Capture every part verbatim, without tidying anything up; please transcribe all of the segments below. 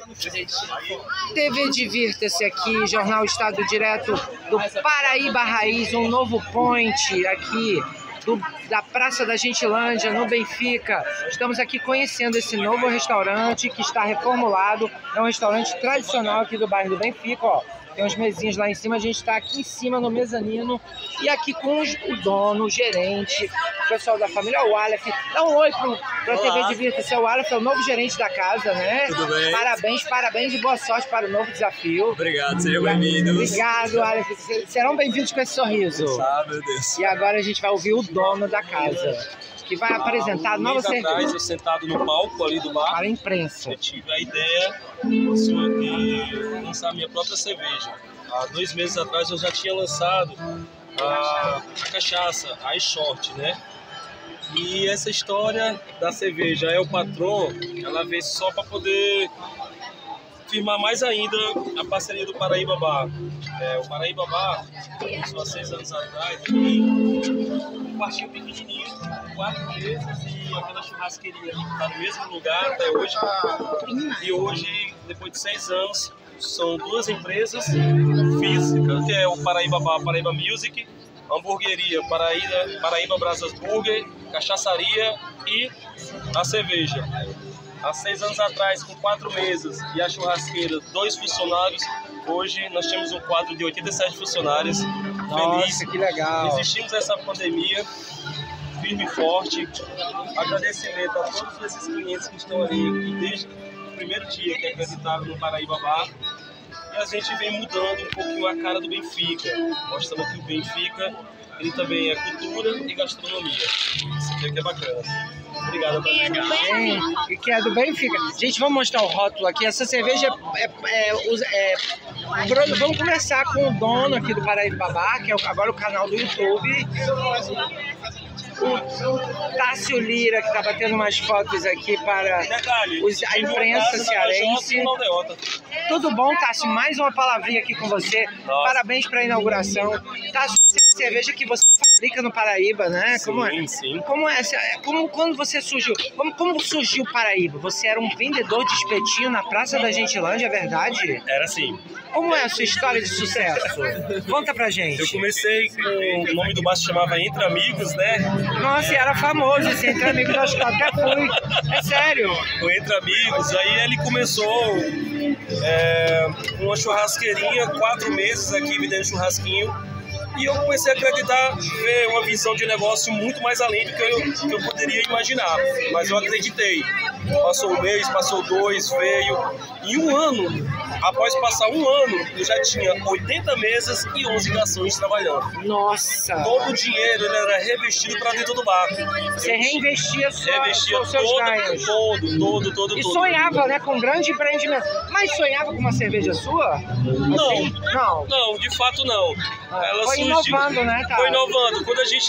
T V Divirta-se aqui, Jornal Estado direto do Paraíba Raiz, um novo point aqui do, da Praça da Gentilândia, no Benfica. Estamos aqui conhecendo esse novo restaurante que está reformulado. É um restaurante tradicional aqui do bairro do Benfica, ó. Tem uns mesinhos lá em cima, a gente está aqui em cima no mezanino e aqui com os, o dono, o gerente, o pessoal da família, o Aleph. Dá um oi para a T V Divirta-se. O Aleph é o novo gerente da casa, né? Tudo bem? Parabéns, parabéns e boa sorte para o novo desafio. Obrigado, sejam bem-vindos. Obrigado, Aleph. Serão bem-vindos com esse sorriso. Ah, meu Deus. E agora a gente vai ouvir o dono da casa, que vai apresentar a nova cerveja. Atrás, eu sentado no palco ali do bar, para a imprensa. eu tive a ideia de lançar a minha própria cerveja. Há dois meses atrás eu já tinha lançado a, a cachaça, a iShort, né? E essa história da cerveja é o patrão, ela veio só para poder firmar mais ainda a parceria do Paraíba Bar. É, o Paraíba Bar começou há seis anos atrás, um quartinho pequenininho, quatro mesas e aquela churrasqueirinha que está no mesmo lugar até hoje. E hoje, depois de seis anos, são duas empresas físicas, que é o Paraíba Bar, Paraíba Music, hamburgueria Paraíba, Paraíba Brasas Burger, cachaçaria e a cerveja. Há seis anos atrás, com quatro mesas e a churrasqueira, dois funcionários. Hoje nós temos um quadro de oitenta e sete funcionários. Nossa, Feliz. que legal. Resistimos a essa pandemia, firme e forte. Agradecimento a todos esses clientes que estão ali, que desde o primeiro dia que acreditaram no Paraíba Bar. E a gente vem mudando um pouquinho a cara do Benfica, mostrando que o Benfica ele também é cultura e gastronomia. Isso aqui é que é bacana. Obrigado, Gente, e que é do Benfica. Gente, vamos mostrar o rótulo aqui. Essa cerveja é, é, é, é... Vamos começar com o dono aqui do Paraíba Bar, que é agora o canal do YouTube. O Tássio Lira, que está batendo umas fotos aqui para os, a imprensa cearense. Tudo bom, Tássio? Mais uma palavrinha aqui com você. Nossa. Parabéns para a inauguração. Tássio, cerveja que você fabrica no Paraíba, né? Sim, como é? sim. Como é? Como, quando você surgiu? Como, como surgiu o Paraíba? Você era um vendedor de espetinho na Praça da Gentilândia, é verdade? Era assim. Como é a sua história de sucesso? Conta pra gente. Eu comecei com o nome do bar se chamava Entre Amigos, né? Nossa, e era famoso esse Entre Amigos, eu acho que eu até fui. É sério. O Entre Amigos, aí ele começou é, uma churrasqueirinha, quatro meses aqui vendendo churrasquinho. E eu comecei a acreditar, ver uma visão de negócio muito mais além do que eu, que eu poderia imaginar. Mas eu acreditei. Passou um mês, passou dois, veio. Em um ano, após passar um ano, eu já tinha oitenta mesas e onze garçons trabalhando. Nossa! Todo o dinheiro ele era revestido para dentro do bar. Você reinvestia sua, Revestia os seus todo, ganhos. todo, todo, todo, E todo. sonhava, né, com um grande empreendimento. Mas sonhava com uma cerveja sua? Não, Assim? Não. não, de fato não. Ela Foi surgiu, inovando, né, tá? Foi inovando. Quando a gente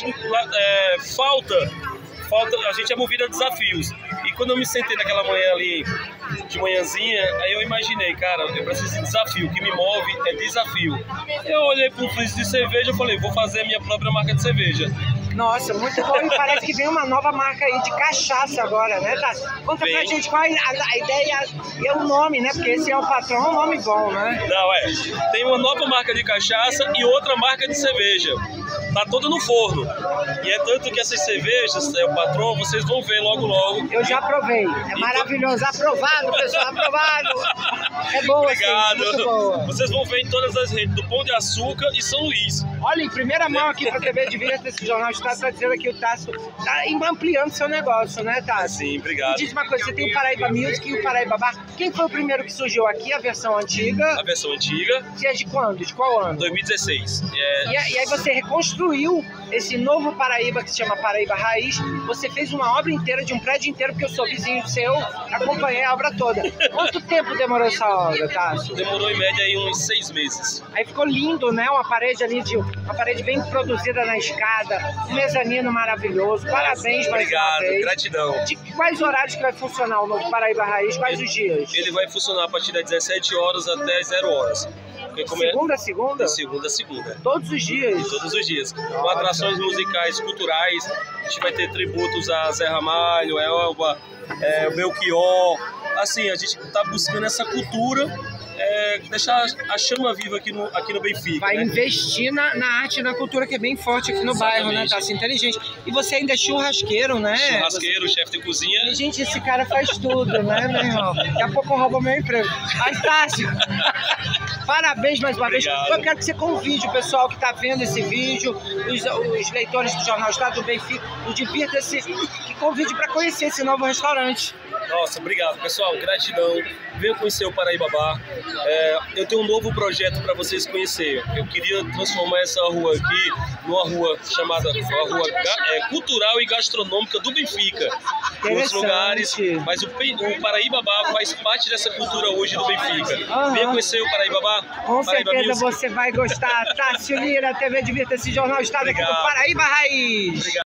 é, falta, falta, a gente é movido a desafios. E quando eu me sentei naquela manhã ali, de manhãzinha, aí eu imaginei, cara, eu preciso de desafio. O que me move é desafio. Eu olhei para um freezer de cerveja e falei, vou fazer a minha própria marca de cerveja. Nossa, muito bom. E parece que vem uma nova marca aí de cachaça agora, né, Tássio? Conta Vem. pra gente qual é a, a ideia e o nome, né? Porque esse é o patrão, é um nome bom, né? Não, é. Tem uma nova marca de cachaça e outra marca de cerveja. Tá toda no forno. E é tanto que essas cervejas, é o patrão, vocês vão ver logo logo. Eu já provei. É maravilhoso. Aprovado, pessoal, aprovado. É boa, Obrigado. Assim, muito boa. Vocês vão ver em todas as redes do Pão de Açúcar e São Luís. Olha, em primeira mão aqui para a T V Divirta, esse jornal está tá dizendo que o Tássio está ampliando seu negócio, né, Tássio? Sim, obrigado. Me diz uma coisa, você tem o Paraíba Music e o Paraíba Bar. Quem foi o primeiro que surgiu aqui? A versão antiga? A versão antiga. Você é de quando? De qual ano? dois mil e dezesseis. É... E, e aí você reconstruiu esse novo Paraíba que se chama Paraíba Raiz. Você fez uma obra inteira, de um prédio inteiro, porque eu sou vizinho seu, acompanhei a obra toda. Quanto tempo demorou essa obra, Tássio? Demorou em média aí uns seis meses. Aí ficou lindo, né? Uma parede ali, de, uma parede bem produzida na escada, um mezanino maravilhoso. Parabéns, mais Obrigado, uma vez. gratidão. De quais horários que vai funcionar o novo Paraíba Raiz? Quais ele, os dias? Ele vai funcionar a partir das dezessete horas até as zero horas. Segunda a segunda? De segunda a segunda. Todos os dias? Todos os dias. Com atrações musicais, culturais. A gente vai ter tributos a Zé Ramalho, Elba, é, Belchior, assim, a gente está buscando essa cultura, é, deixar a chama viva aqui no, aqui no Benfica. Vai né? investir na, na arte e na cultura que é bem forte aqui no Exatamente. bairro, né? Tá assim, inteligente. E você ainda é churrasqueiro, né? Churrasqueiro, chefe de cozinha. Você... Gente, esse cara faz tudo, né, meu irmão? Daqui a pouco rouba meu emprego. Mas, Tássio, parabéns mais uma Obrigado. vez. Eu quero que você convide o pessoal que está vendo esse vídeo, os, os leitores do Jornal Estado do Benfica, o Divirta-se, que convide para conhecer esse novo restaurante. Nossa, obrigado, pessoal. Gratidão. Venham conhecer o Paraibabá. É, eu tenho um novo projeto para vocês conhecerem. Eu queria transformar essa rua aqui numa rua chamada uma rua é, cultural e gastronômica do Benfica. Nos lugares, mas o, o Paraibabá faz parte dessa cultura hoje do Benfica. Uhum. Venha conhecer o Paraibabá. Com Paraíba certeza Music. você vai gostar. Tássio Lira, T V Divirta-se, Jornal Estado aqui do Paraíba Raiz. Obrigado.